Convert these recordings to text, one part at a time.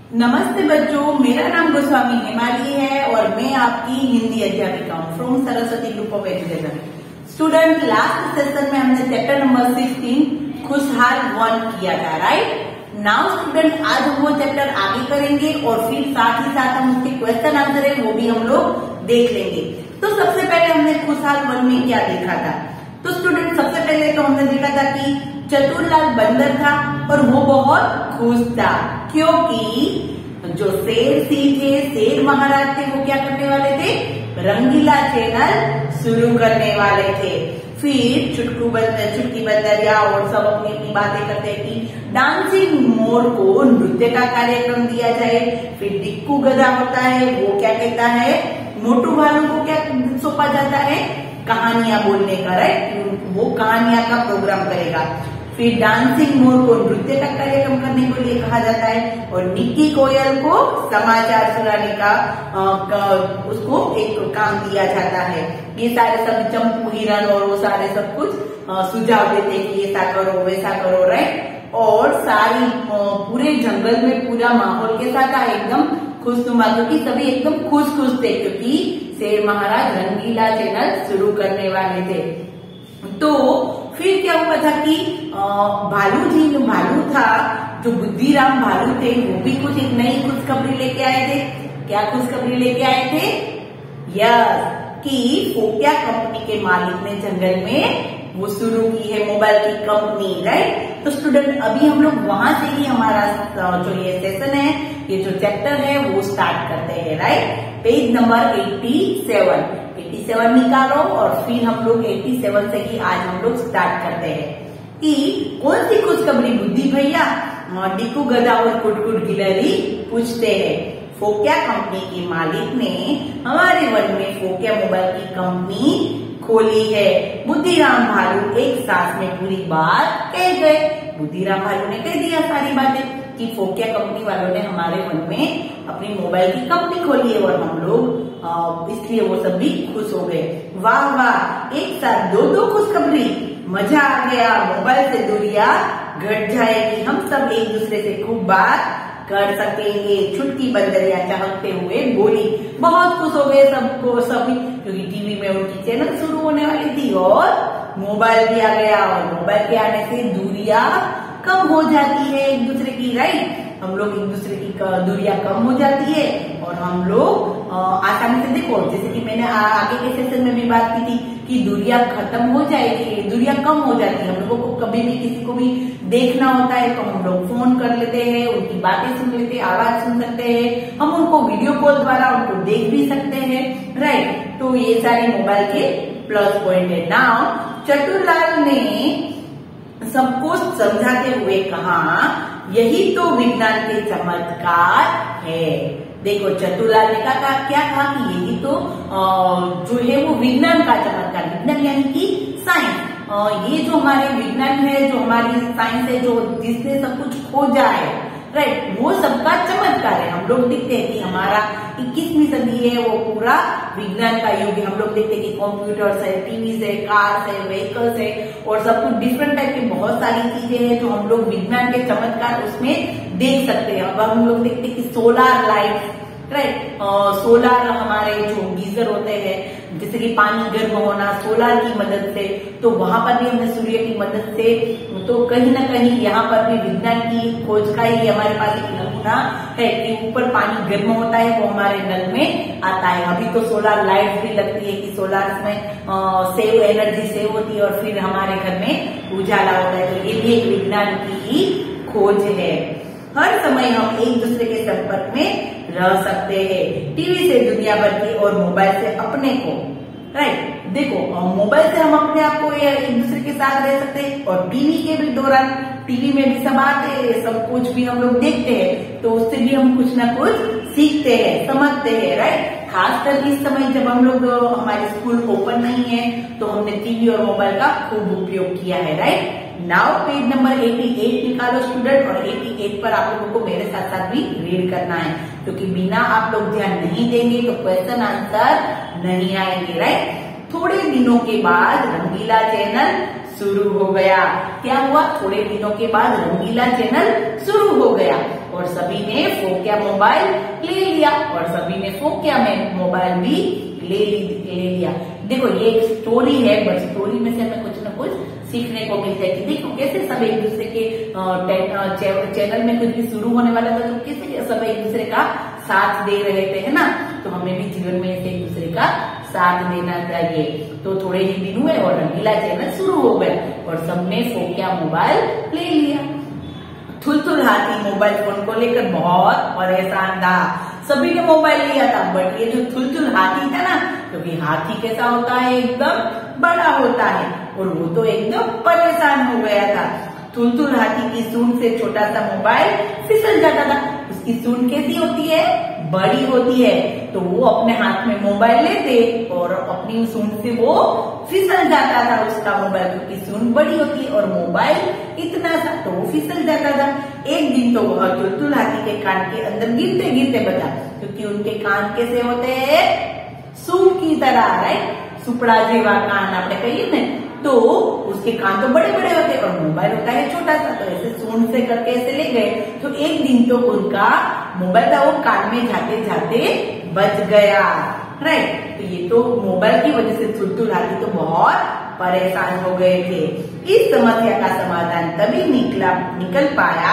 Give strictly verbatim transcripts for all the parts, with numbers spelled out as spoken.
नमस्ते बच्चों, मेरा नाम गोस्वामी हिमाली है और मैं आपकी हिंदी अध्यापिका हूँ from Saraswati group of education. Student, last session में हमने चैप्टर नंबर सिक्सटीन खुशहाल वन किया था, राइट। नाउ स्टूडेंट, आज हम वो चैप्टर आगे करेंगे और फिर साथ ही साथ हम उसके क्वेश्चन आंसर है वो भी हम लोग देख लेंगे। तो सबसे पहले हमने खुशहाल वन में क्या देखा था? तो स्टूडेंट, सबसे पहले तो हमने देखा था कि चतुरलाल बंदर था और वो बहुत खुश था क्योंकि जो शेर सिंह थे, शेर महाराज थे, वो क्या करने वाले थे? रंगीला चैनल शुरू करने वाले थे। फिर चुटकू बंदर, चुटकी बंदरिया और सब अपनी अपनी बातें करते हैं कि डांसिंग मोर को नृत्य का कार्यक्रम दिया जाए। फिर डिक्कू गधा होता है, वो क्या कहता है? मोटू भालू को क्या सौंपा जाता है? कहानियां बोलने का, राइट। वो कहानियां का प्रोग्राम करेगा। फिर डांसिंग मोर को नृत्य का कार्यक्रम करने के लिए कहा जाता है और निक्की कोयल को समाचार सुनाने का, आ, का उसको एक काम दिया जाता है। ये सारे सब चंपू हिरन और वो सारे सब कुछ आ, सुझाव देते हैं कि ऐसा करो वैसा करो, राइट। और सारी पूरे जंगल में पूरा माहौल के साथ एकदम खुशनुमा, क्योंकि सभी एकदम खुश खुश थे क्योंकि शेर महाराज रंगीला चैनल शुरू करने वाले थे। तो फिर क्या हुआ था कि भालू जी, जो भालू था, जो बुद्धिराम भालू थे, वो भी कुछ एक नई खुशखबरी लेके आए थे। क्या खुशखबरी लेके आए थे? यस, कि फोकिया कंपनी के मालिक ने जंगल में वो शुरू की है मोबाइल की कंपनी, राइट। तो स्टूडेंट, अभी हम लोग वहां से ही हमारा जो ये सेशन है, ये जो चैप्टर है वो स्टार्ट करते हैं, right. Page number eighty seven eighty seven निकालो और फिर हम लोग एट्टी सेवन से ही आज हम लोग स्टार्ट करते हैं कि कौन सी खुशखबरी बुद्धि भैया, डिक्कू गधा और कुटकुट गिलहरी पूछते हैं। फोकिया कंपनी के मालिक ने हमारे वन में फोकिया मोबाइल की कंपनी खोली है। बुद्धिराम भालू एक सांस में पूरी बात कह गए। बुद्धिराम भालू ने कह दिया सारी बातें कि फोकिया कंपनी वालों ने हमारे वन में अपनी मोबाइल की कंपनी खोली है और हम लोग इसलिए वो सब भी खुश हो गए। वाह वाह, एक साथ दो दो खुशखबरी, मजा आ गया। मोबाइल से दूरियां घट जाएगी, हम सब एक दूसरे से खूब बात कर सकेंगे। छुटकी बंदरिया चहकते हुए बोली। बहुत खुश हो गए सबको सभी, क्योंकि टीवी में उनकी चैनल शुरू होने वाली थी और मोबाइल भी आ गया और मोबाइल के आने से दूरियां कम हो जाती है एक दूसरे की, राइट। हम लोग एक दूसरे की दूरियां कम हो जाती है और हम लोग आसानी से, देखो जैसे कि मैंने आगे के सेशन में भी बात की थी कि दूरियां खत्म हो जाएगी, दूरियां कम हो जाती है। हम लोगों को कभी भी किसी को भी देखना होता है तो हम लोग फोन कर लेते हैं, उनकी बातें सुन लेते हैं, आवाज सुन सकते हैं, हम उनको वीडियो कॉल द्वारा उनको देख भी सकते हैं, राइट। तो ये सारे मोबाइल के प्लस पॉइंट है। नाउ चतुरलाल ने सबको समझाते हुए कहा, यही तो विज्ञान के चमत्कार है। देखो, चतुरलाल ने कहा, क्या कहा कि यही तो जो है वो विज्ञान का चमत्कार, विज्ञान यानी कि साइंस। ये जो हमारे विज्ञान है, जो हमारी साइंस है, जो जिसने सब कुछ खोजा है, राइट, वो सबका चमत्कार है। हम लोग देखते हैं कि हमारा इक्कीसवीं सदी है वो पूरा विज्ञान का युग है। हम लोग देखते हैं कि कंप्यूटर्स है, टीवीज है, कार्स है, व्हीकल्स है और सब कुछ डिफरेंट टाइप की बहुत सारी चीजें हैं जो हम लोग विज्ञान के चमत्कार उसमें देख सकते हैं। अब हम लोग देखते हैं कि सोलार लाइट, राइट, सोलार हमारे जो गीजर होते हैं, जैसे कि पानी गर्म होना सोलार की मदद से, तो वहां पर भी हमने सूर्य की मदद से, तो कहीं ना कहीं यहाँ पर भी विज्ञान की खोज का ही हमारे पास एक नमूना है कि ऊपर पानी गर्म होता है वो हमारे नल में आता है। अभी तो सोलार लाइट भी लगती है कि सोलार में सेव एनर्जी सेव होती है और फिर हमारे घर में उजाला होता है। तो ये भी एक विज्ञान की ही खोज है। हर समय हम एक दूसरे के संपर्क में रह सकते हैं, टीवी से दुनिया भर की और मोबाइल से अपने को, राइट। देखो, मोबाइल से हम अपने आप को एक दूसरे के साथ रह सकते हैं और टीवी के भी दौरान, टीवी में भी सब आते हैं, सब कुछ भी हम लोग देखते हैं तो उससे भी हम कुछ ना कुछ सीखते हैं, समझते हैं, राइट। खासकर इस समय जब हम लोग, हमारे स्कूल ओपन नहीं है तो हमने टीवी और मोबाइल का खूब उपयोग किया है, राइट। नाउ पेज नंबर अठासी निकालो स्टूडेंट और अठासी पर आप लोगों को मेरे साथ साथ भी रीड करना है, क्योंकि बिना आप लोग ध्यान नहीं देंगे तो क्वेश्चन आंसर नहीं आएंगे, राइट। थोड़े दिनों के बाद रंगीला चैनल शुरू हो गया। क्या हुआ? थोड़े दिनों के बाद रंगीला चैनल शुरू हो गया और सभी ने फोकिया मोबाइल ले लिया और सभी ने फोकिया में मोबाइल भी ले ले लिया। देखो ये एक स्टोरी है, बट स्टोरी में से हमें कुछ ना कुछ सीखने को मिलता है कि देखो कैसे सब एक दूसरे के चैनल में कुछ भी शुरू होने वाला था तो कैसे सब एक दूसरे का साथ दे रहे थे, है ना। तो हमें भी जीवन में एक दूसरे का साथ देना चाहिए। तो थोड़े ही दिन हुए और रंगीला चैनल शुरू हो गए और सबने फोकिया मोबाइल ले लिया। थुलथुल हाथी मोबाइल फोन को लेकर बहुत परेशान था। सभी ने मोबाइल लिया था, बट ये जो थुलथुल हाथी था ना, क्योंकि तो हाथी कैसा होता है, एकदम बड़ा होता है और वो तो एकदम परेशान हो गया था। थुलथुल हाथी की सूंड से छोटा सा मोबाइल फिसल जाता था। उसकी सूंड कैसी होती है, बड़ी होती है, तो वो अपने हाथ में मोबाइल लेते और अपनी सूंड से वो फिसल जाता था उसका मोबाइल, क्योंकि सूंड बड़ी होती है और मोबाइल इतना सा, तो वो फिसल जाता था। एक दिन तो वह थुलथुल हाथी के कान के अंदर गिरते गिरते बचा, क्योंकि उनके कान कैसे होते हैं, सूंड की तरह, राइट, सुपड़ा जेवा कान आपने कहिए ना, तो उसके कान तो बड़े बड़े होते और मोबाइल होता है छोटा सा, तो ऐसे सूंड से करके ऐसे ले गए। तो एक दिन तो उनका मोबाइल था वो कान में जाते जाते बच गया, राइट। तो ये तो मोबाइल की वजह से थुलथुल हाथी तो बहुत परेशान हो गए थे। इस समस्या का समाधान तभी निकला निकल पाया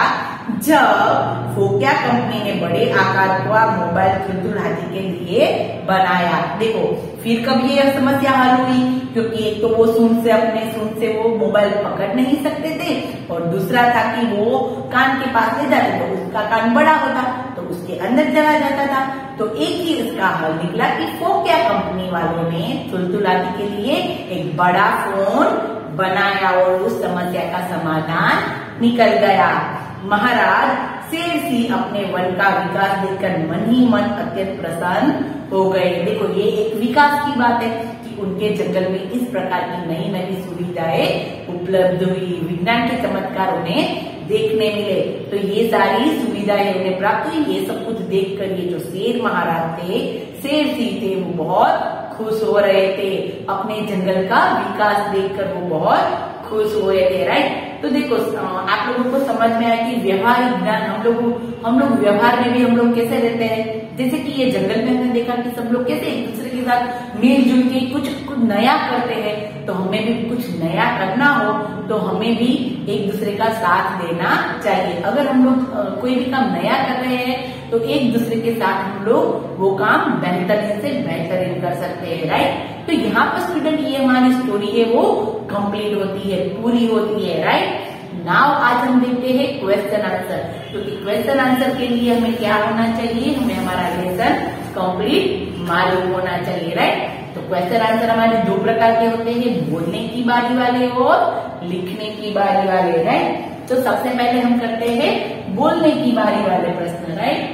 जब फोकिया कंपनी ने बड़े आकार का मोबाइल थुलथुल हाथी के लिए बनाया। देखो फिर कब ये समस्या हल हुई, क्योंकि एक तो वो सूंड से अपने सूंड से वो मोबाइल पकड़ नहीं सकते थे और दूसरा था कि वो कान के पास ले जाते तो उसका कान बड़ा होता तो उसके अंदर चला जाता था। तो एक ही इसका हल निकला कि फोकिया कंपनी वालों ने थुलथुल हाथी के लिए एक बड़ा फोन बनाया और उस समस्या का समाधान निकल गया। महाराज शेर सिंह अपने वन का विकास देखकर मन ही मन अत्यंत प्रसन्न हो गए। देखो ये एक विकास की बात है कि उनके जंगल में इस प्रकार की नई नई सुविधाएं उपलब्ध हुई, विज्ञान के चमत्कार उन्हें देखने मिले। तो ये सारी सुविधाएं उन्हें प्राप्त हुई। ये सब कुछ देखकर ये जो शेर महाराज थे, शेर सिंह थे, वो बहुत खुश हो रहे थे। अपने जंगल का विकास देखकर वो बहुत खुश हो रहे थे, राइट। तो देखो आप लोगों को समझ में आया कि व्यवहार ज्ञान हम लोग हम लोग व्यवहार में भी हम लोग कैसे रहते हैं। जैसे कि ये जंगल में हमने देखा कि सब लोग कैसे एक दूसरे के साथ मिलजुल के कुछ कुछ नया करते हैं। तो हमें भी कुछ नया करना हो तो हमें भी एक दूसरे का साथ देना चाहिए। अगर हम लोग कोई भी काम नया कर रहे हैं तो एक दूसरे के साथ हम लोग वो काम बेहतरीन से बेहतरीन कर सकते हैं, राइट। तो यहाँ पर स्टूडेंट ये हमारी स्टोरी है वो कंप्लीट होती है, पूरी होती है, राइट। नाउ आज हम देखते हैं क्वेश्चन आंसर। तो क्वेश्चन आंसर के लिए हमें क्या होना चाहिए, हमें हमारा लेसन कंप्लीट मालूम होना चाहिए, राइट। तो क्वेश्चन आंसर हमारे दो प्रकार के होते हैं, बोलने की बारी वाले और लिखने की बारी वाले, राइट। तो सबसे पहले हम करते हैं बोलने की बारी वाले प्रश्न, राइट।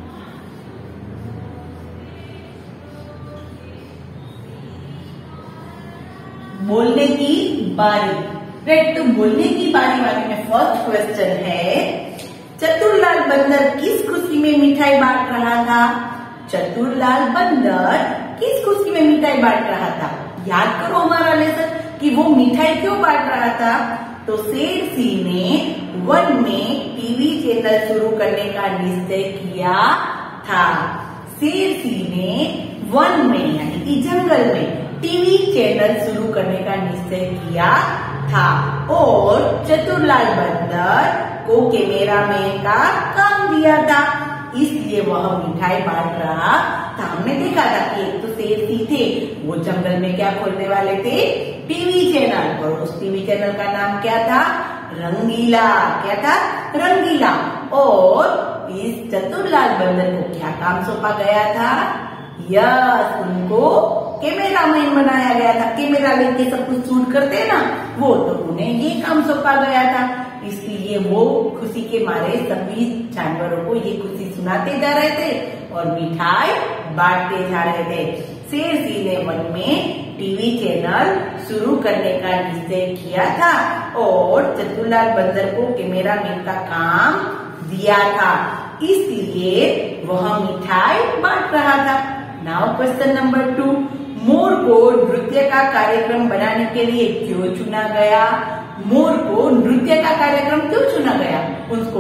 बोलने की बारी, राइट। तो बोलने की बारी वाले में फर्स्ट क्वेश्चन है, चतुरलाल बंदर किस खुशी में मिठाई बांट रहा था। चतुरलाल बंदर किस खुशी में मिठाई बांट रहा था। याद करो हमारा लेसन कि वो मिठाई क्यों बांट रहा था। तो शेर सिंह ने वन में टीवी चैनल शुरू करने का निश्चय किया था। शेर सिंह ने वन में यानी कि जंगल में टीवी चैनल शुरू करने का निश्चय किया था और चतुरलाल बंदर को कैमरामैन का काम दिया था, इसलिए वह मिठाई बांट रहा था। हमने देखा था कि एक तो शेर सिंह थे, वो जंगल में क्या खोलने वाले थे, टीवी चैनल, और उस टीवी चैनल का नाम क्या था, रंगीला। क्या था, रंगीला। और इस चतुरलाल बंदर को क्या काम सौंपा गया था, यस, उनको कैमरामैन बनाया गया था। कैमरा लेके सब कुछ शूट करते हैं ना, वो तो उन्हें ये काम सौंपा गया था। इसलिए वो खुशी के मारे सभी जानवरों को ये खुशी सुनाते जा रहे थे और मिठाई बांटते जा रहे थे। शेर सिंह ने वन में टीवी चैनल शुरू करने का निश्चय किया था और चतुरलाल बंदर को कैमरामैन का काम दिया था, इसलिए वह मिठाई बांट रहा था। नाउ क्वेश्चन नंबर टू, मोर को नृत्य का कार्यक्रम बनाने के लिए क्यों चुना गया। मोर को नृत्य का कार्यक्रम क्यों चुना गया, उसको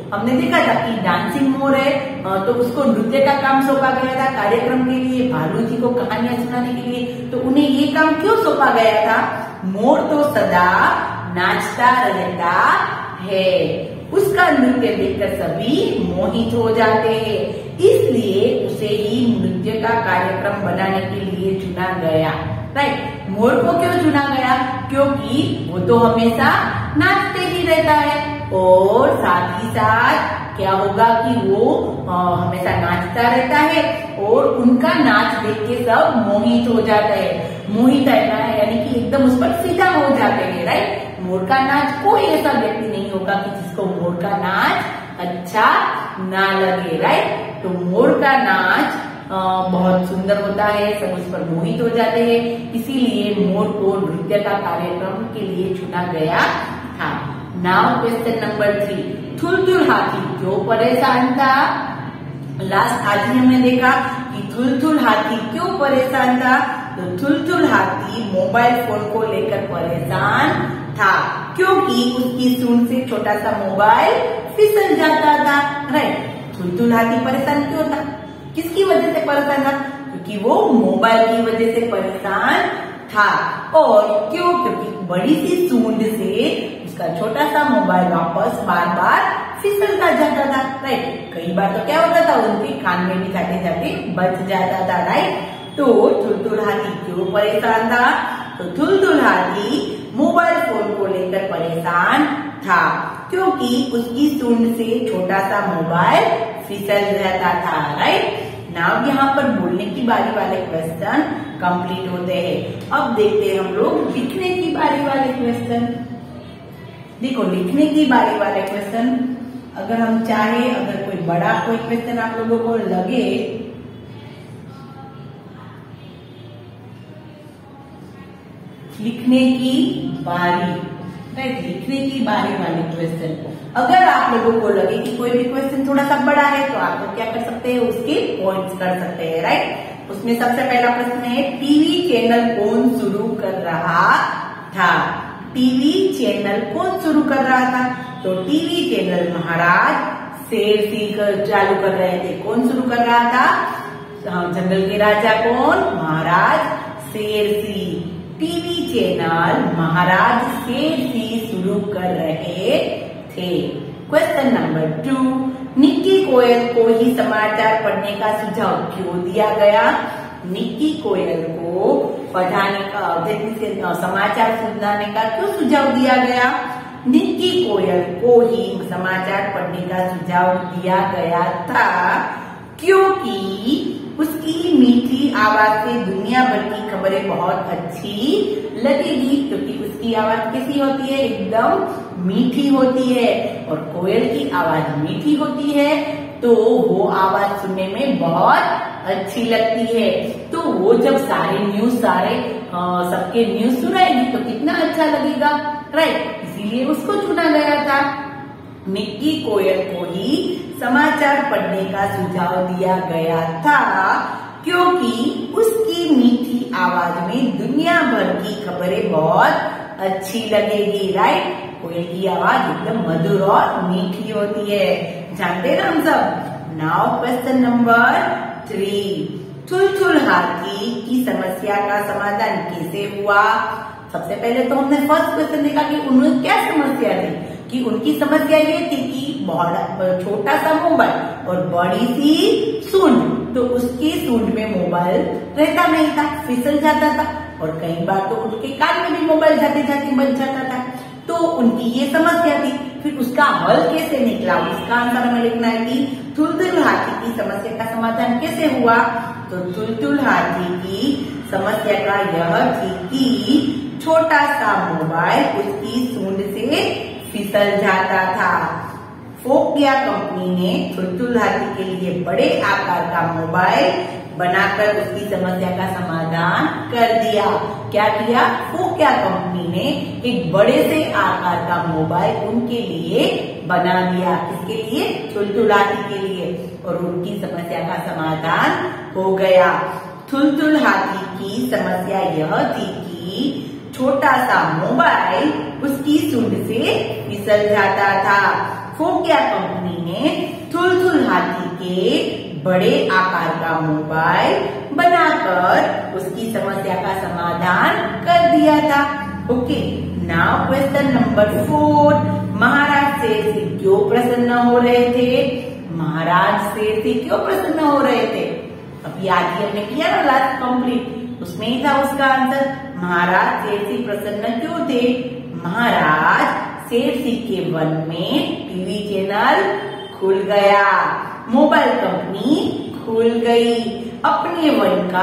हमने देखा था कि डांसिंग मोर है तो उसको नृत्य का काम सौंपा गया था कार्यक्रम के लिए, भालू जी को कहानियां सुनाने के लिए। तो उन्हें ये काम क्यों सौंपा गया था? मोर तो सदा नाचता रहता है, उसका नृत्य देखकर सभी मोहित हो जाते हैं, इसलिए उसे ही नृत्य का कार्यक्रम बनाने के लिए चुना गया। राइट, मोर को क्यों चुना गया? क्योंकि वो तो हमेशा नाचते ही रहता है और साथ ही साथ क्या होगा कि वो आ, हमेशा नाचता रहता है और उनका नाच देख के सब मोहित हो जाते हैं। मोहित है यानी कि एकदम उस पर फिदा हो जाते हैं। राइट, मोर का नाच कोई ऐसा व्यक्ति नहीं होगा कि जिसको मोर का नाच अच्छा ना लगे। राइट, तो मोर का नाच आ, बहुत सुंदर होता है, सब उस पर मोहित हो जाते हैं, इसीलिए मोर को नृत्य का कार्यक्रम के लिए चुना गया था। नाउ क्वेश्चन नंबर थ्री, थुलथुल हाथी क्यों परेशान था? लास्ट आज ही हमने देखा कि थुलथुल हाथी क्यों परेशान था। तो थुलथुल हाथी मोबाइल फोन को लेकर परेशान था क्योंकि उसकी सूंड से छोटा सा मोबाइल फिसल जाता था। राइट, थुलथुल हाथी परेशान क्यों था? किसकी वजह से परेशान था? क्योंकि वो मोबाइल की वजह से परेशान था। और क्यों? क्योंकि बड़ी सी सूंड से उसका छोटा सा मोबाइल वापस बार बार फिसलता जाता था। राइट, कई बार तो क्या होता था, उनके कान में भी जाते जाते बच जाता था। राइट, तो थुलथुल हाथी क्यों परेशान था? तो थुलथुल हाथी मोबाइल फोन को लेकर परेशान था क्योंकि उसकी सूंड से छोटा सा मोबाइल फिसल जाता था। राइट, नाउ यहाँ पर बोलने की बारी वाले क्वेश्चन कंप्लीट होते हैं। अब देखते हैं हम लोग लिखने की बारी वाले क्वेश्चन। देखो, लिखने की बारी वाले क्वेश्चन अगर हम चाहे, अगर कोई बड़ा कोई क्वेश्चन आप लोगों को लगे लिखने की बारी, राइट, लिखने की बारी वाले क्वेश्चन, अगर आप लोगों को लगे कि कोई भी क्वेश्चन थोड़ा सा बड़ा है तो आप लोग क्या कर सकते हैं, उसके पॉइंट्स कर सकते हैं। राइट, उसमें सबसे पहला प्रश्न है टीवी चैनल कौन शुरू कर रहा था? टीवी चैनल कौन शुरू कर रहा था? तो टीवी चैनल महाराज शेर सिंह चालू कर रहे थे। कौन शुरू कर रहा था? जंगल के राजा कौन? महाराज शेर सिंह। टीवी चैनल महाराज शेर सिंह शुरू कर रहे थे। क्वेश्चन नंबर टू, निक्की कोयल को ही समाचार पढ़ने का सुझाव क्यों दिया गया? निक्की कोयल को पढ़ाने का, समाचार सुनाने का क्यों सुझाव दिया गया? निक्की कोयल को ही समाचार पढ़ने का सुझाव दिया गया था क्योंकि उसकी मीठी आवाज से दुनिया भर की खबरें बहुत अच्छी लगेगी। क्योंकि उसकी आवाज कैसी होती है? एकदम मीठी होती है, और कोयल की आवाज मीठी होती है तो वो आवाज सुनने में बहुत अच्छी लगती है। तो वो जब सारे न्यूज सारे सबके न्यूज सुनाएगी तो कितना अच्छा लगेगा। राइट, इसीलिए उसको चुना गया था। निक्की कोयल को ही समाचार पढ़ने का सुझाव दिया गया था क्योंकि उसकी मीठी आवाज में दुनिया भर की खबरें बहुत अच्छी लगेगी। राइट, कोयल की आवाज एकदम मधुर और मीठी होती है, जानते हैं हम सब। नाउ क्वेश्चन नंबर थ्री, थुलथुल हाथी की समस्या का समाधान कैसे हुआ? सबसे पहले तो हमने फर्स्ट क्वेश्चन देखा कि उन्हें क्या समस्या थी, कि उनकी समस्या ये थी कि बहुत छोटा सा मोबाइल और बड़ी सी सूंड, तो उसकी सूंड में मोबाइल रहता नहीं था, फिसल जाता था, और कई बार तो उनके कान में भी मोबाइल जाते जाते बच जाता था। तो उनकी ये समस्या थी। फिर उसका हल कैसे निकला, उसका आंसर हमें लिखना है कि थुलथुल हाथी की समस्या का समाधान कैसे हुआ। तो थुलथुल हाथी की समस्या का यह थी कि छोटा सा मोबाइल उसकी सूंड से फिसल जाता था। फोकिया कंपनी ने थुलथुल हाथी के लिए बड़े आकार का मोबाइल बनाकर उसकी समस्या का समाधान कर दिया। क्या किया? फोकिया कंपनी ने एक बड़े से आकार का मोबाइल उनके लिए बना दिया। इसके लिए? थुलथुल हाथी के लिए, और उनकी समस्या का समाधान हो गया। थुलथुल हाथी की समस्या यह थी कि छोटा सा मोबाइल उसकी उसकी सूंड से फिसल जाता था। फोकिया कंपनी ने थुलथुल हाथी के बड़े आकार का मोबाइल बनाकर उसकी समस्या का समाधान कर दिया था। Okay, now question number four, महाराज शेर से क्यों प्रसन्न हो रहे थे? महाराज शेर से क्यों प्रसन्न हो रहे थे? अभी आज ही हमने किया ना लास्ट कंप्लीट, उसमें ही था उसका आंसर। महाराज शेर से प्रसन्न क्यों थे? महाराज शेर सिंह के वन में टीवी चैनल खुल गया, मोबाइल कंपनी खुल गई। अपने वन का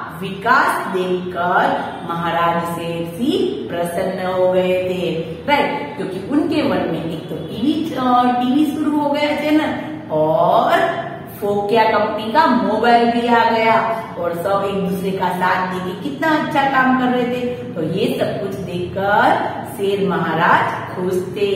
विकास देखकर महाराज शेर सिंह प्रसन्न हो गए थे, राइट, क्योंकि उनके वन में एक तो टीवी टीवी शुरू हो गया चैनल और फोकिया कंपनी का मोबाइल भी आ गया और सब एक दूसरे का साथ देके कितना अच्छा काम कर रहे थे। तो ये सब कुछ देखकर शेर महाराज खुश थे।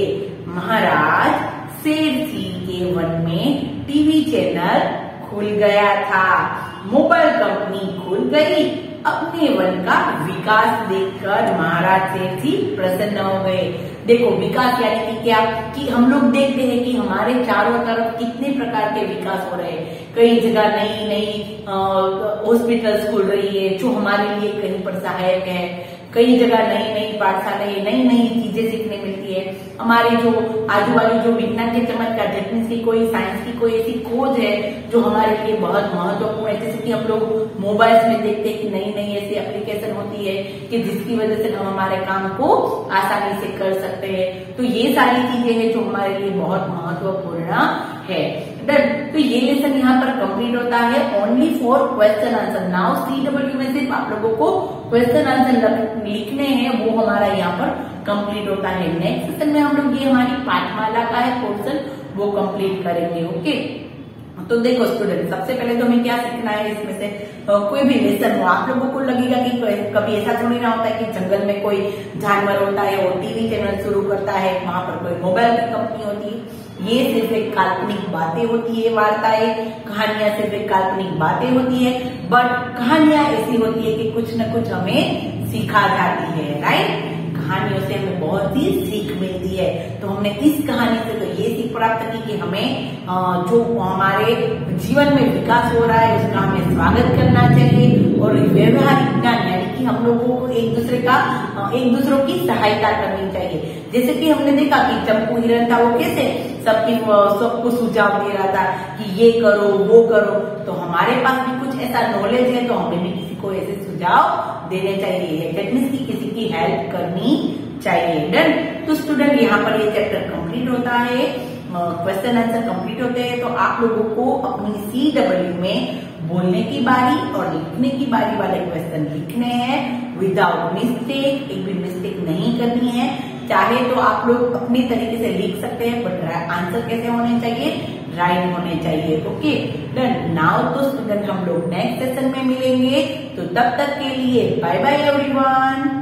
महाराज शेर सिंह के वन में टीवी चैनल खुल गया था, मोबाइल कंपनी खुल गई। अपने वन का विकास देखकर महाराज शेर सिंह प्रसन्न हो गए। देखो, विकास यानी कि क्या कि हम लोग देखते हैं कि हमारे चारों तरफ कितने प्रकार के विकास हो रहे हैं। कई जगह नई नई हॉस्पिटल्स खुल रही है जो हमारे लिए कहीं पर सहायक है। कई जगह नई नई पाठशालाएं, नई नई चीजें सीखने मिलती है। हमारे जो आजू बाजू जो विज्ञान के चमत्कार, टेक्निक्स की कोई, साइंस की कोई ऐसी खोज है जो हमारे लिए बहुत महत्वपूर्ण है। जैसे कि हम लोग मोबाइल्स में देखते हैं कि नई नई ऐसी एप्लीकेशन होती है कि जिसकी वजह से हम हमारे काम को आसानी से कर सकते हैं। तो ये सारी चीजें हैं जो हमारे लिए बहुत महत्वपूर्ण है। डन। तो ये लेसन यहाँ पर कंप्लीट होता है only for question answer. Now C W में सिर्फ आप लोगों को क्वेश्चन आंसर लिखने हैं, वो हमारा यहाँ पर कंप्लीट होता है। नेक्स्ट सेशन में हम लोग ये हमारी पाठमाला का है पोर्शन, वो कंप्लीट करेंगे। ओके, तो देखो स्टूडेंट, सबसे पहले तो हमें क्या सीखना है इसमें से, तो कोई भी लेसन हो आप लोगों को लगेगा कि कभी ऐसा थोड़ी ना होता है कि जंगल में कोई जानवर होता है और टीवी चैनल शुरू करता है, वहां पर कोई मोबाइल की कंपनी होती है। ये सिर्फ एक काल्पनिक बातें होती है, वार्ताएं, कहानियां सिर्फ एक काल्पनिक बातें होती है, बट कहानियां ऐसी होती है कि कुछ न कुछ हमें सिखा जाती है, राइट। कहानियों से हमें बहुत ही सीख मिलती है। तो हमने इस कहानी से तो ये सीख प्राप्त की कि हमें जो हमारे जीवन में विकास हो रहा है उसका हमें स्वागत करना चाहिए और व्यवहारिक ज्ञान यानी कि हम लोगों को एक दूसरे का एक दूसरों की सहायता करनी चाहिए। जैसे कि हमने देखा कि चंपू हिरन था, वो कैसे सबकी सबको सुझाव दे रहा था कि ये करो वो करो। तो हमारे पास भी कुछ ऐसा नॉलेज है तो हमें भी किसी को ऐसे सुझाव देने चाहिए, दैट मीन्स की किसी की हेल्प करनी चाहिए। डन। तो स्टूडेंट यहाँ पर ये चैप्टर कंप्लीट होता है, क्वेश्चन आंसर कंप्लीट होते हैं। तो आप लोगों को अपनी सी डब्ल्यू में बोलने की बारी और लिखने की बारी वाले क्वेश्चन लिखने हैं विदाउट मिस्टेक, एक भी मिस्टेक नहीं करनी है। चाहे तो आप लोग अपनी तरीके से लिख सकते हैं, बट आंसर कैसे होने चाहिए, राइट होने चाहिए। Okay done. नाउ तो स्टूडेंट हम लोग नेक्स्ट सेशन में मिलेंगे, तो तब तक के लिए बाय बाय एवरीवन।